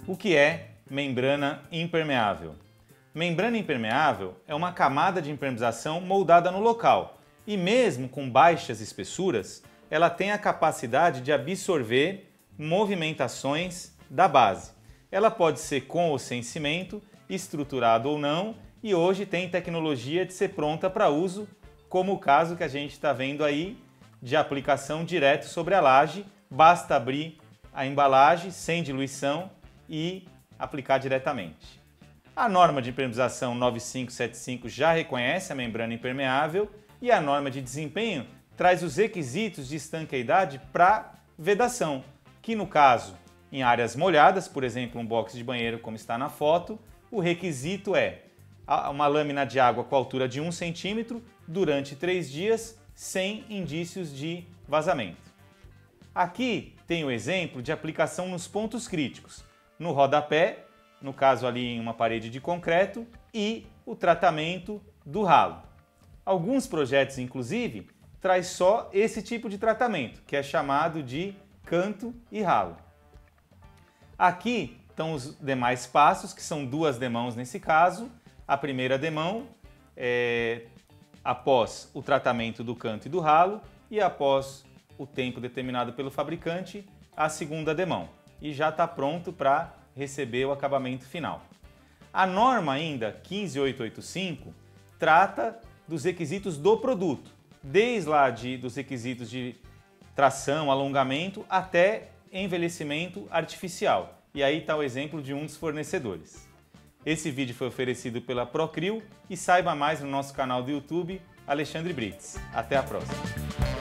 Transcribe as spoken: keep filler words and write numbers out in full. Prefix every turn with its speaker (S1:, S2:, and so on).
S1: O que é membrana impermeável? Membrana impermeável é uma camada de impermeabilização moldada no local e mesmo com baixas espessuras, ela tem a capacidade de absorver movimentações da base. Ela pode ser com ou sem cimento, estruturado ou não, e hoje tem tecnologia de ser pronta para uso, como o caso que a gente está vendo aí de aplicação direto sobre a laje, basta abrir a embalagem sem diluição e aplicar diretamente. A norma de impermeabilização nove cinco sete cinco já reconhece a membrana impermeável e a norma de desempenho traz os requisitos de estanqueidade para vedação, que no caso, em áreas molhadas, por exemplo, um box de banheiro como está na foto, o requisito é uma lâmina de água com altura de um centímetro durante três dias sem indícios de vazamento. Aqui tem o exemplo de aplicação nos pontos críticos, no rodapé, no caso ali em uma parede de concreto, e o tratamento do ralo. Alguns projetos, inclusive, traz só esse tipo de tratamento, que é chamado de canto e ralo. Aqui estão os demais passos, que são duas demãos nesse caso. A primeira demão é após o tratamento do canto e do ralo e após o tempo determinado pelo fabricante, a segunda demão. E já está pronto para receber o acabamento final. A norma ainda quinze mil oitocentos e oitenta e cinco trata dos requisitos do produto, desde lá de, dos requisitos de tração, alongamento, até envelhecimento artificial. E aí está o exemplo de um dos fornecedores. Esse vídeo foi oferecido pela Procryl e saiba mais no nosso canal do YouTube, Alexandre Brits. Até a próxima!